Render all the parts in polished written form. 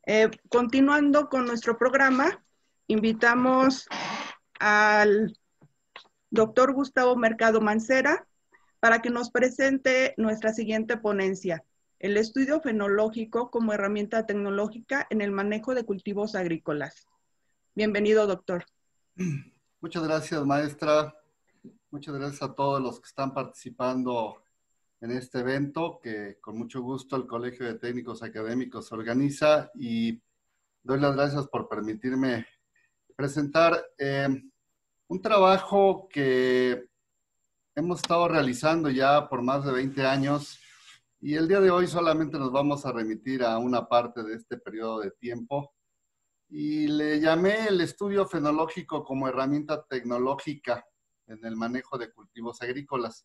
Continuando con nuestro programa, invitamos al doctor Gustavo Mercado Mancera para que nos presente nuestra siguiente ponencia, el estudio fenológico como herramienta tecnológica en el manejo de cultivos agrícolas. Bienvenido, doctor. Muchas gracias, maestra. Muchas gracias a todos los que están participando en este evento, que con mucho gusto el Colegio de Técnicos Académicos organiza, y doy las gracias por permitirme presentar un trabajo que hemos estado realizando ya por más de 20 años, y el día de hoy solamente nos vamos a remitir a una parte de este periodo de tiempo, y le llamé el estudio fenológico como herramienta tecnológica en el manejo de cultivos agrícolas.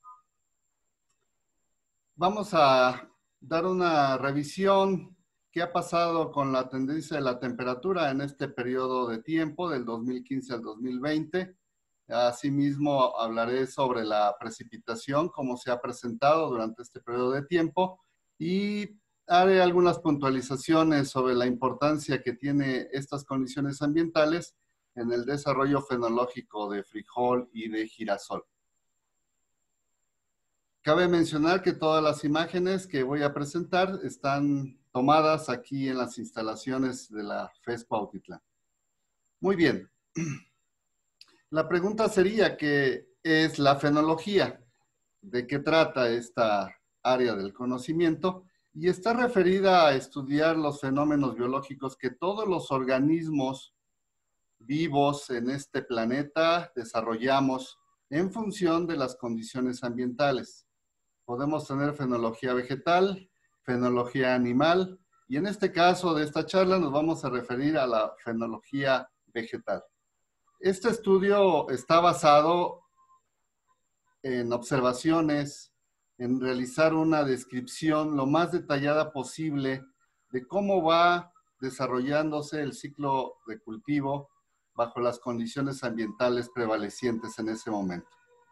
Vamos a dar una revisión qué ha pasado con la tendencia de la temperatura en este periodo de tiempo, del 2015 al 2020. Asimismo, hablaré sobre la precipitación, cómo se ha presentado durante este periodo de tiempo, y haré algunas puntualizaciones sobre la importancia que tiene estas condiciones ambientales en el desarrollo fenológico de frijol y de girasol. Cabe mencionar que todas las imágenes que voy a presentar están tomadas aquí en las instalaciones de la FES Cuautitlán. Muy bien. La pregunta sería, ¿qué es la fenología? ¿De qué trata esta área del conocimiento? Y está referida a estudiar los fenómenos biológicos que todos los organismos vivos en este planeta desarrollamos en función de las condiciones ambientales. Podemos tener fenología vegetal, fenología animal, y en este caso de esta charla nos vamos a referir a la fenología vegetal. Este estudio está basado en observaciones, en realizar una descripción lo más detallada posible de cómo va desarrollándose el ciclo de cultivo bajo las condiciones ambientales prevalecientes en ese momento.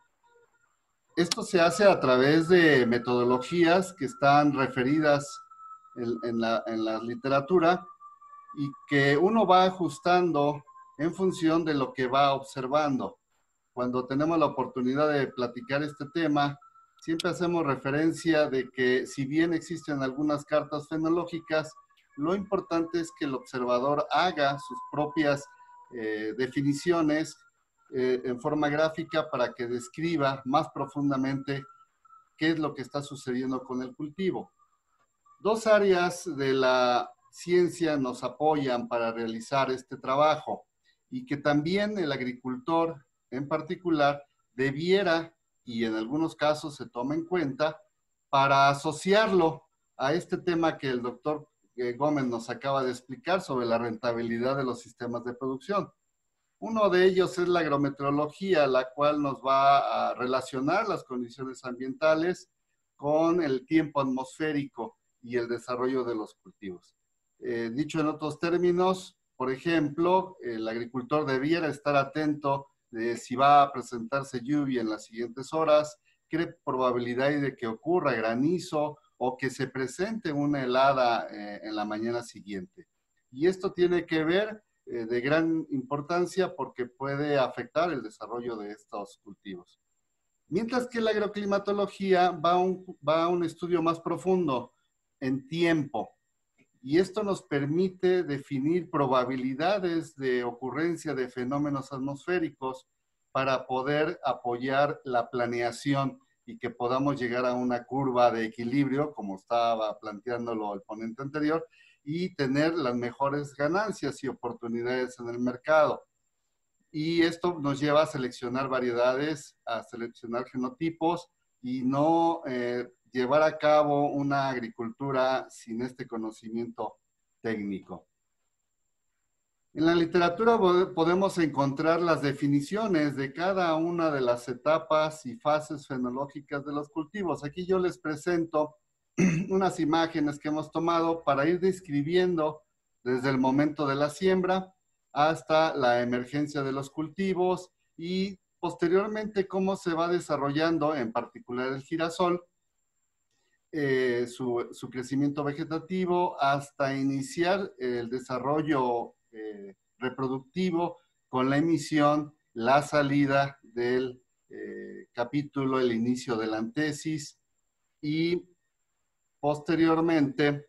Esto se hace a través de metodologías que están referidas en la literatura, y que uno va ajustando en función de lo que va observando. Cuando tenemos la oportunidad de platicar este tema, siempre hacemos referencia de que si bien existen algunas cartas fenológicas, lo importante es que el observador haga sus propias definiciones en forma gráfica para que describa más profundamente qué es lo que está sucediendo con el cultivo. Dos áreas de la ciencia nos apoyan para realizar este trabajo, y que también el agricultor en particular debiera, y en algunos casos se toma en cuenta, para asociarlo a este tema que el doctor Gómez nos acaba de explicar sobre la rentabilidad de los sistemas de producción. Uno de ellos es la agrometeorología, la cual nos va a relacionar las condiciones ambientales con el tiempo atmosférico y el desarrollo de los cultivos. Dicho en otros términos, por ejemplo, el agricultor debiera estar atento de si va a presentarse lluvia en las siguientes horas, qué probabilidad hay de que ocurra granizo o que se presente una helada en la mañana siguiente. Y esto tiene que ver de gran importancia porque puede afectar el desarrollo de estos cultivos. Mientras que la agroclimatología va a un estudio más profundo en tiempo, y esto nos permite definir probabilidades de ocurrencia de fenómenos atmosféricos para poder apoyar la planeación y que podamos llegar a una curva de equilibrio, como estaba planteándolo el ponente anterior, y tener las mejores ganancias y oportunidades en el mercado. Y esto nos lleva a seleccionar variedades, a seleccionar genotipos, y no llevar a cabo una agricultura sin este conocimiento técnico. En la literatura podemos encontrar las definiciones de cada una de las etapas y fases fenológicas de los cultivos. Aquí yo les presento unas imágenes que hemos tomado para ir describiendo desde el momento de la siembra hasta la emergencia de los cultivos, y posteriormente cómo se va desarrollando, en particular el girasol, su crecimiento vegetativo hasta iniciar el desarrollo reproductivo con la emisión, la salida del capítulo, el inicio de la antesis y posteriormente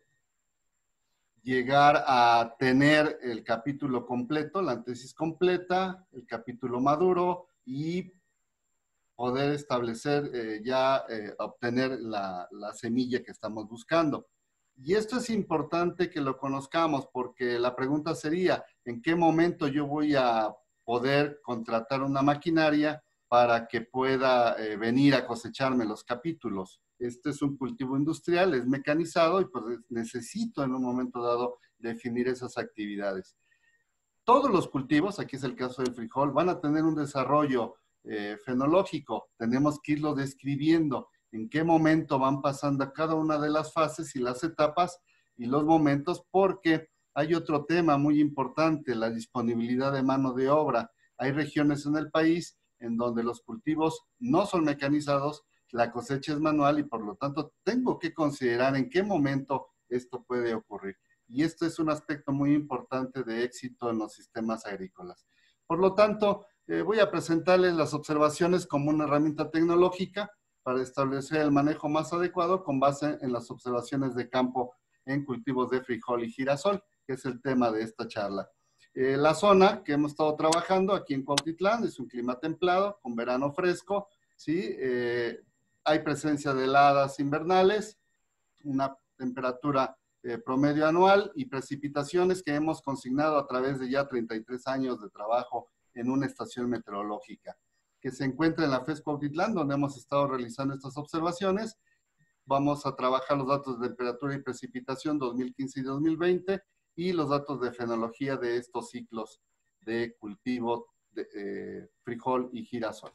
llegar a tener el capítulo completo, la antesis completa, el capítulo maduro y poder establecer obtener la semilla que estamos buscando. Y esto es importante que lo conozcamos porque la pregunta sería, ¿en qué momento yo voy a poder contratar una maquinaria para que pueda venir a cosecharme los capítulos? Este es un cultivo industrial, es mecanizado y pues necesito en un momento dado definir esas actividades. Todos los cultivos, aquí es el caso del frijol, van a tener un desarrollo fenológico. Tenemos que irlo describiendo en qué momento van pasando cada una de las fases y las etapas y los momentos, porque hay otro tema muy importante, la disponibilidad de mano de obra. Hay regiones en el país en donde los cultivos no son mecanizados, la cosecha es manual y por lo tanto tengo que considerar en qué momento esto puede ocurrir. Y esto es un aspecto muy importante de éxito en los sistemas agrícolas. Por lo tanto, voy a presentarles las observaciones como una herramienta tecnológica para establecer el manejo más adecuado con base en las observaciones de campo en cultivos de frijol y girasol, que es el tema de esta charla. La zona que hemos estado trabajando aquí en Cuautitlán es un clima templado, con verano fresco, ¿sí? Hay presencia de heladas invernales, una temperatura promedio anual y precipitaciones que hemos consignado a través de ya 33 años de trabajo en una estación meteorológica que se encuentra en la FES Cuautitlán, donde hemos estado realizando estas observaciones. Vamos a trabajar los datos de temperatura y precipitación 2015 y 2020 y los datos de fenología de estos ciclos de cultivo de frijol y girasol.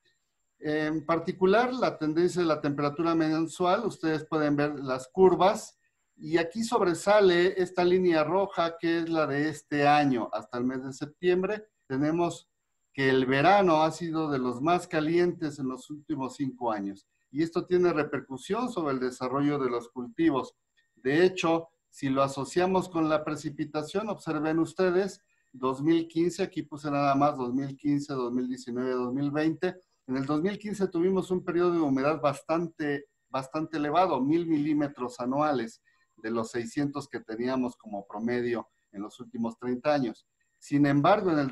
En particular, la tendencia de la temperatura mensual, ustedes pueden ver las curvas y aquí sobresale esta línea roja que es la de este año hasta el mes de septiembre. Tenemos que el verano ha sido de los más calientes en los últimos 5 años y esto tiene repercusión sobre el desarrollo de los cultivos. De hecho, si lo asociamos con la precipitación, observen ustedes, 2015, aquí puse nada más 2015, 2019, 2020. En el 2015 tuvimos un periodo de humedad bastante elevado, 1000 milímetros anuales de los 600 que teníamos como promedio en los últimos 30 años. Sin embargo, en el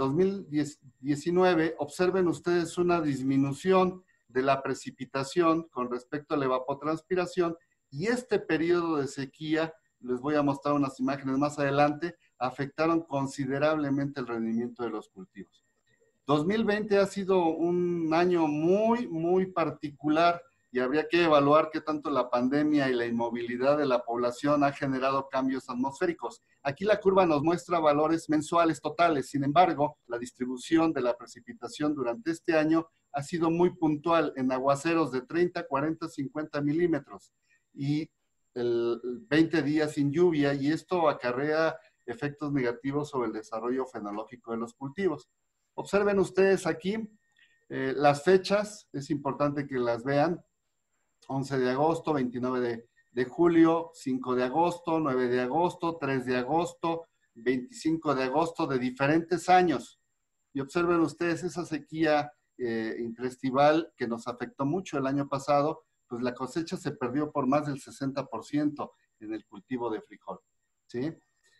2019, observen ustedes una disminución de la precipitación con respecto a la evapotranspiración y este periodo de sequía, les voy a mostrar unas imágenes más adelante, afectaron considerablemente el rendimiento de los cultivos. 2020 ha sido un año muy particular y habría que evaluar qué tanto la pandemia y la inmovilidad de la población ha generado cambios atmosféricos. Aquí la curva nos muestra valores mensuales totales, sin embargo, la distribución de la precipitación durante este año ha sido muy puntual en aguaceros de 30, 40, 50 milímetros y 20 días sin lluvia y esto acarrea efectos negativos sobre el desarrollo fenológico de los cultivos. Observen ustedes aquí las fechas, es importante que las vean. 11 de agosto, 29 de julio, 5 de agosto, 9 de agosto, 3 de agosto, 25 de agosto de diferentes años. Y observen ustedes esa sequía interestival que nos afectó mucho el año pasado, pues la cosecha se perdió por más del 60% en el cultivo de frijol, ¿sí?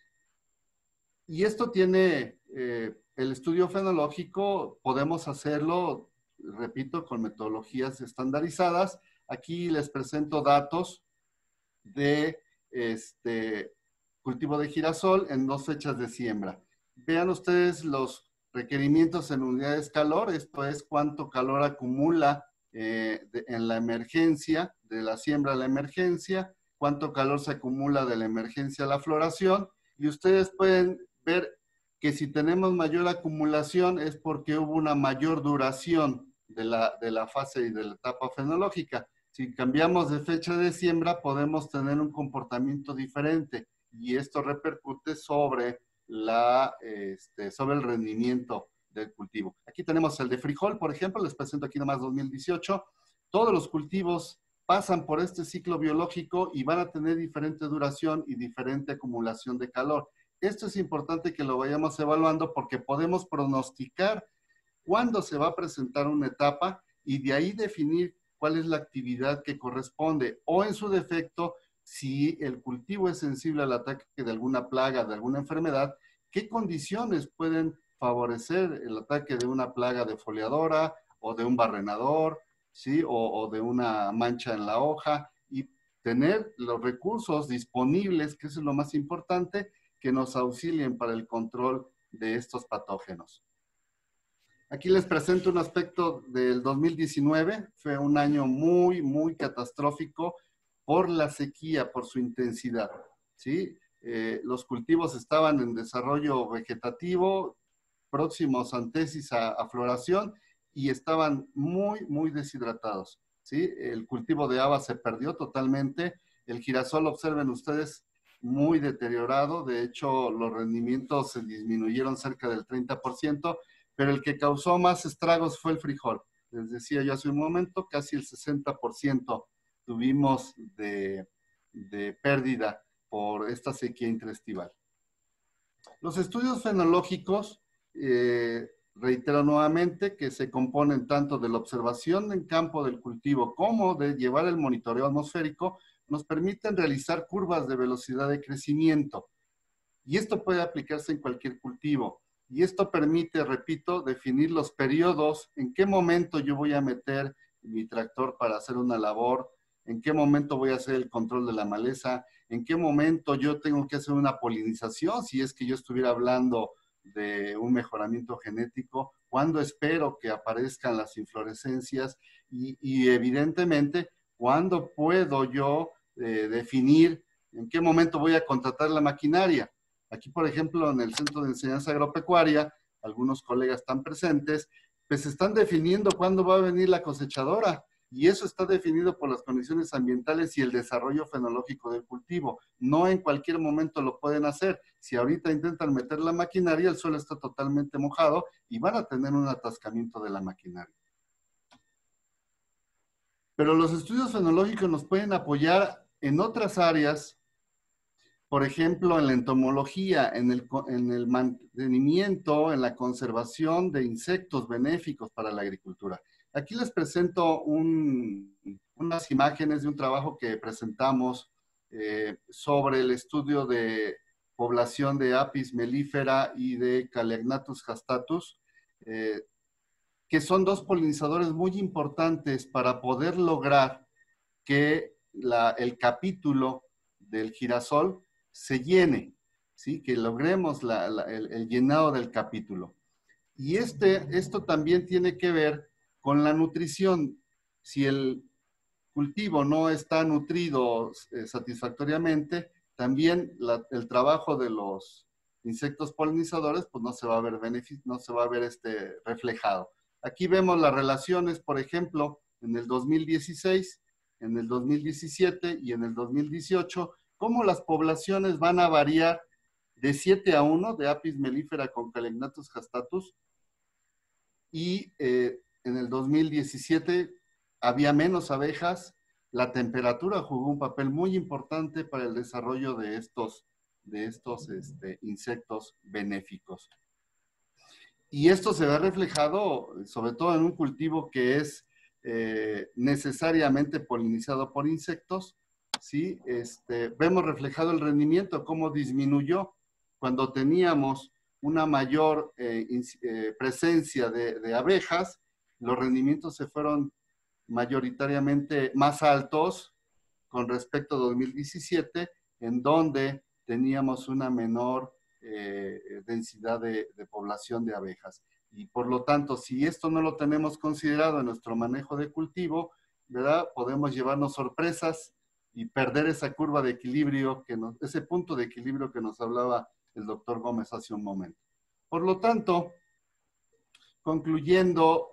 Y esto tiene el estudio fenológico, podemos hacerlo, repito, con metodologías estandarizadas. Aquí les presento datos de cultivo de girasol en 2 fechas de siembra. Vean ustedes los requerimientos en unidades calor, esto es cuánto calor acumula en la emergencia, de la siembra a la emergencia, cuánto calor se acumula de la emergencia a la floración, y ustedes pueden ver que si tenemos mayor acumulación es porque hubo una mayor duración de la fase y de la etapa fenológica. Si cambiamos de fecha de siembra, podemos tener un comportamiento diferente y esto repercute sobre, sobre el rendimiento del cultivo. Aquí tenemos el de frijol, por ejemplo, les presento aquí nomás 2018. Todos los cultivos pasan por este ciclo biológico y van a tener diferente duración y diferente acumulación de calor. Esto es importante que lo vayamos evaluando porque podemos pronosticar cuándo se va a presentar una etapa y de ahí definir cuál es la actividad que corresponde, o en su defecto, si el cultivo es sensible al ataque de alguna plaga, de alguna enfermedad, qué condiciones pueden favorecer el ataque de una plaga defoliadora o de un barrenador, ¿sí? O de una mancha en la hoja, y tener los recursos disponibles, que eso es lo más importante, que nos auxilien para el control de estos patógenos. Aquí les presento un aspecto del 2019. Fue un año muy, muy catastrófico por la sequía, por su intensidad, ¿sí? Los cultivos estaban en desarrollo vegetativo, próximos antesis a floración, y estaban muy, muy deshidratados, ¿sí? El cultivo de haba se perdió totalmente. El girasol, observen ustedes, muy deteriorado. De hecho, los rendimientos se disminuyeron cerca del 30%, pero el que causó más estragos fue el frijol. Les decía yo hace un momento, casi el 60% tuvimos de pérdida por esta sequía interestival. Los estudios fenológicos, reitero nuevamente, que se componen tanto de la observación en campo del cultivo como de llevar el monitoreo atmosférico, nos permiten realizar curvas de velocidad de crecimiento. Y esto puede aplicarse en cualquier cultivo. Y esto permite, repito, definir los periodos, en qué momento yo voy a meter mi tractor para hacer una labor, en qué momento voy a hacer el control de la maleza, en qué momento yo tengo que hacer una polinización, si es que yo estuviera hablando de un mejoramiento genético, cuándo espero que aparezcan las inflorescencias y evidentemente, cuándo puedo yo definir en qué momento voy a contratar la maquinaria. Aquí, por ejemplo, en el Centro de Enseñanza Agropecuaria, algunos colegas están presentes, pues están definiendo cuándo va a venir la cosechadora, y eso está definido por las condiciones ambientales y el desarrollo fenológico del cultivo. No en cualquier momento lo pueden hacer. Si ahorita intentan meter la maquinaria, el suelo está totalmente mojado y van a tener un atascamiento de la maquinaria. Pero los estudios fenológicos nos pueden apoyar en otras áreas. Por ejemplo, en la entomología, en el mantenimiento, en la conservación de insectos benéficos para la agricultura. Aquí les presento unas imágenes de un trabajo que presentamos sobre el estudio de población de Apis mellifera y de Calyagnathus hastatus, que son dos polinizadores muy importantes para poder lograr que el capítulo del girasol se llene, ¿sí? Que logremos el llenado del capítulo. Y esto también tiene que ver con la nutrición. Si el cultivo no está nutrido satisfactoriamente, también el trabajo de los insectos polinizadores pues no se va a ver no se va a ver reflejado. Aquí vemos las relaciones, por ejemplo, en el 2016, en el 2017 y en el 2018, cómo las poblaciones van a variar de 7-1 de Apis mellifera con Calyagnathus hastatus, y en el 2017 había menos abejas. La temperatura jugó un papel muy importante para el desarrollo de estos insectos benéficos. Y esto se ve reflejado sobre todo en un cultivo que es necesariamente polinizado por insectos, ¿sí? Vemos reflejado el rendimiento, cómo disminuyó cuando teníamos una mayor presencia de abejas. Los rendimientos se fueron mayoritariamente más altos con respecto a 2017, en donde teníamos una menor densidad de población de abejas. Y por lo tanto, si esto no lo tenemos considerado en nuestro manejo de cultivo, ¿verdad? Podemos llevarnos sorpresas y perder esa curva de equilibrio, ese punto de equilibrio que nos hablaba el doctor Gómez hace un momento. Por lo tanto, concluyendo,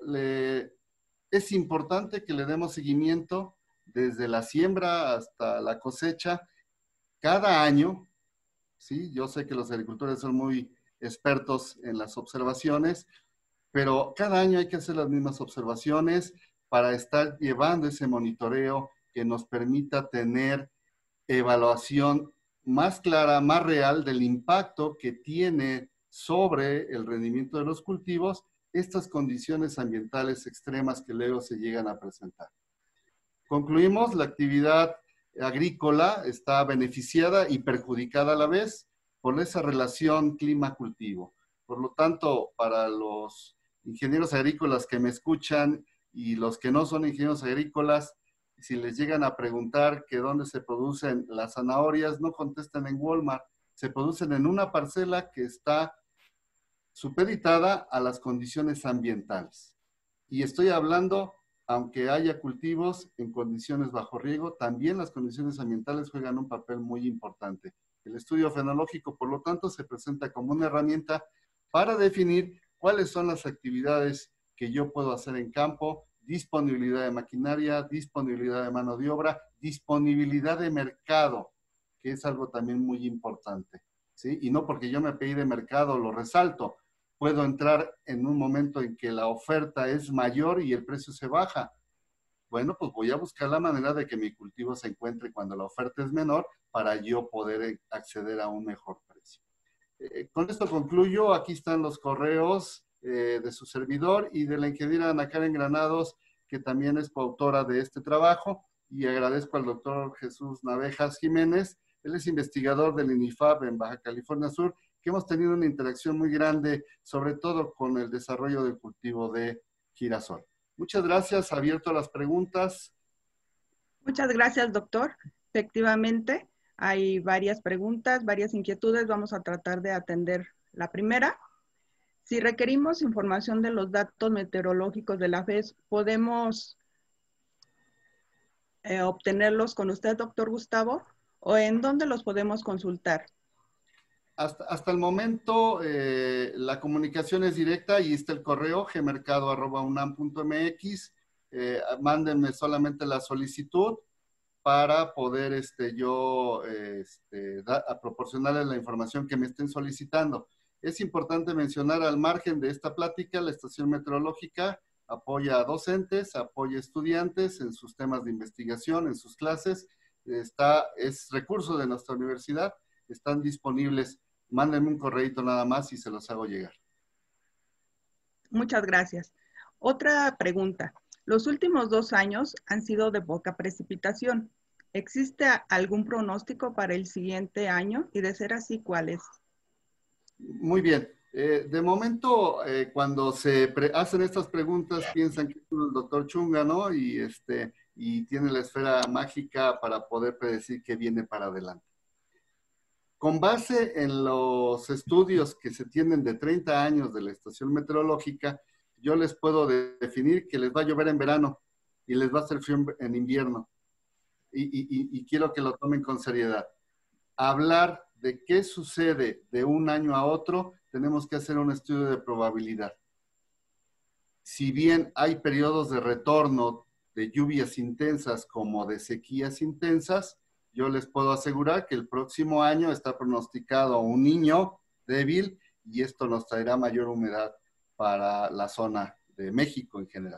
es importante que le demos seguimiento desde la siembra hasta la cosecha cada año, ¿sí? Yo sé que los agricultores son muy expertos en las observaciones, pero cada año hay que hacer las mismas observaciones para estar llevando ese monitoreo que nos permita tener evaluación más clara, más real del impacto que tiene sobre el rendimiento de los cultivos estas condiciones ambientales extremas que luego se llegan a presentar. Concluimos, la actividad agrícola está beneficiada y perjudicada a la vez por esa relación clima-cultivo. Por lo tanto, para los ingenieros agrícolas que me escuchan y los que no son ingenieros agrícolas, si les llegan a preguntar que dónde se producen las zanahorias, no contesten en Walmart, se producen en una parcela que está supeditada a las condiciones ambientales. Y estoy hablando, aunque haya cultivos en condiciones bajo riego, también las condiciones ambientales juegan un papel muy importante. El estudio fenológico, por lo tanto, se presenta como una herramienta para definir cuáles son las actividades que yo puedo hacer en campo, disponibilidad de maquinaria, disponibilidad de mano de obra, disponibilidad de mercado, que es algo también muy importante, ¿sí? Y no porque yo me pedí de mercado, lo resalto, puedo entrar en un momento en que la oferta es mayor y el precio se baja. Bueno, pues voy a buscar la manera de que mi cultivo se encuentre cuando la oferta es menor para yo poder acceder a un mejor precio. Con esto concluyo. Aquí están los correos de su servidor y de la ingeniera Ana Karen Granados, que también es coautora de este trabajo, y agradezco al doctor Jesús Navejas Jiménez. Él es investigador del INIFAP en Baja California Sur, que hemos tenido una interacción muy grande, sobre todo con el desarrollo del cultivo de girasol. Muchas gracias. Abierto a las preguntas. Muchas gracias, doctor. Efectivamente, hay varias preguntas, varias inquietudes. Vamos a tratar de atender la primera. Si requerimos información de los datos meteorológicos de la FES, ¿podemos obtenerlos con usted, doctor Gustavo? ¿O en dónde los podemos consultar? Hasta el momento, la comunicación es directa y está el correo gmercado@unam.mx. Mándenme solamente la solicitud para poder yo a proporcionarles la información que me estén solicitando. Es importante mencionar al margen de esta plática, la estación meteorológica apoya a docentes, apoya a estudiantes en sus temas de investigación, en sus clases. Es recurso de nuestra universidad, están disponibles. Mándenme un correíto nada más y se los hago llegar. Muchas gracias. Otra pregunta. Los últimos 2 años han sido de poca precipitación. ¿Existe algún pronóstico para el siguiente año? Y de ser así, ¿cuál es? Muy bien. De momento, cuando se hacen estas preguntas, piensan que es el doctor Chunga, ¿no? Y tiene la esfera mágica para poder predecir qué viene para adelante. Con base en los estudios que se tienen de 30 años de la estación meteorológica, yo les puedo definir que les va a llover en verano y les va a hacer frío en invierno. Y quiero que lo tomen con seriedad. Hablar de qué sucede de un año a otro, tenemos que hacer un estudio de probabilidad. Si bien hay periodos de retorno de lluvias intensas como de sequías intensas, yo les puedo asegurar que el próximo año está pronosticado un niño débil y esto nos traerá mayor humedad para la zona de México en general.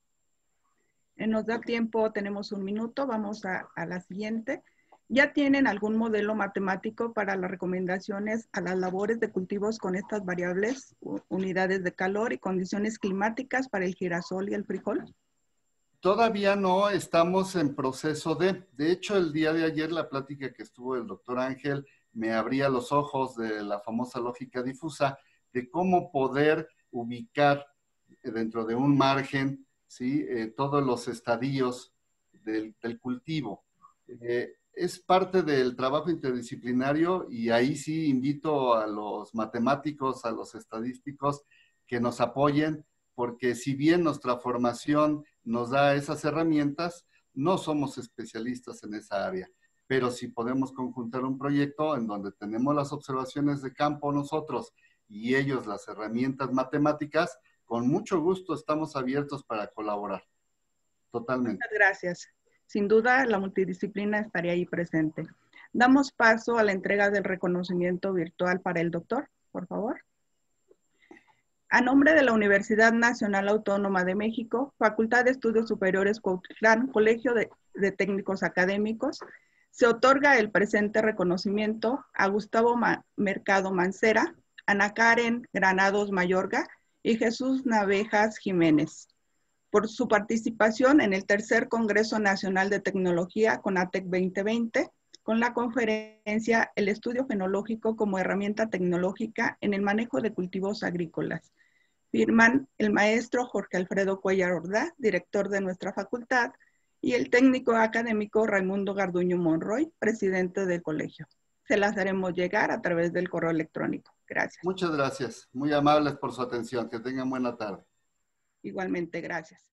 Nos da tiempo, tenemos 1 minuto, vamos a la siguiente. ¿Ya tienen algún modelo matemático para las recomendaciones a las labores de cultivos con estas variables, unidades de calor y condiciones climáticas para el girasol y el frijol? Todavía no, estamos en proceso de hecho, el día de ayer la plática que estuvo el doctor Ángel me abría los ojos de la famosa lógica difusa, de cómo poder ubicar dentro de un margen, ¿sí? Todos los estadios del cultivo. Es parte del trabajo interdisciplinario y ahí sí invito a los matemáticos, a los estadísticos que nos apoyen, porque si bien nuestra formación nos da esas herramientas, no somos especialistas en esa área, pero si podemos conjuntar un proyecto en donde tenemos las observaciones de campo nosotros y ellos las herramientas matemáticas, con mucho gusto estamos abiertos para colaborar. Totalmente. Muchas gracias. Sin duda, la multidisciplina estaría ahí presente. Damos paso a la entrega del reconocimiento virtual para el doctor, por favor. A nombre de la Universidad Nacional Autónoma de México, Facultad de Estudios Superiores Cuautitlán, Colegio de Técnicos Académicos, se otorga el presente reconocimiento a Gustavo Mercado Mancera, Ana Karen Granados Mayorga y Jesús Navejas Jiménez, por su participación en el tercer Congreso Nacional de Tecnología CONATEC 2020, con la conferencia El estudio fenológico como herramienta tecnológica en el manejo de cultivos agrícolas. Firman el maestro Jorge Alfredo Cuellar Ordaz, director de nuestra facultad, y el técnico académico Raimundo Garduño Monroy, presidente del colegio. Se las haremos llegar a través del correo electrónico. Gracias. Muchas gracias. Muy amables por su atención. Que tengan buena tarde. Igualmente, gracias.